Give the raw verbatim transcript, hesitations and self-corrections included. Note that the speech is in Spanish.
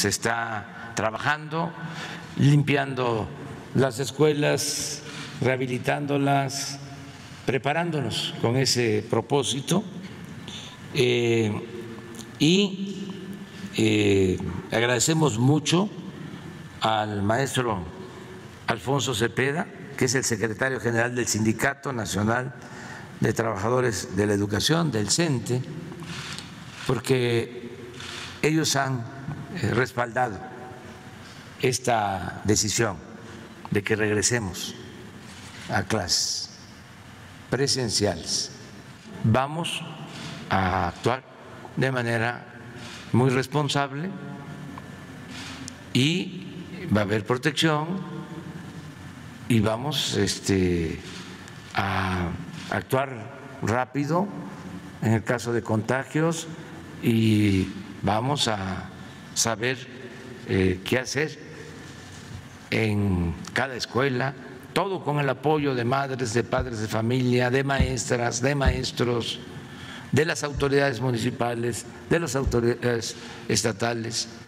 se está trabajando, limpiando las escuelas, rehabilitándolas, preparándonos con ese propósito. Eh, y eh, agradecemos mucho al maestro Alfonso Cepeda, que es el secretario general del Sindicato Nacional de Trabajadores de la Educación, del CENTE, porque ellos han respaldado esta decisión de que regresemos a clases presenciales. Vamos a actuar de manera muy responsable y va a haber protección y vamos este, a actuar rápido en el caso de contagios y vamos a saber eh, qué hacer en cada escuela, todo con el apoyo de madres, de padres de familia, de maestras, de maestros, de las autoridades municipales, de las autoridades estatales.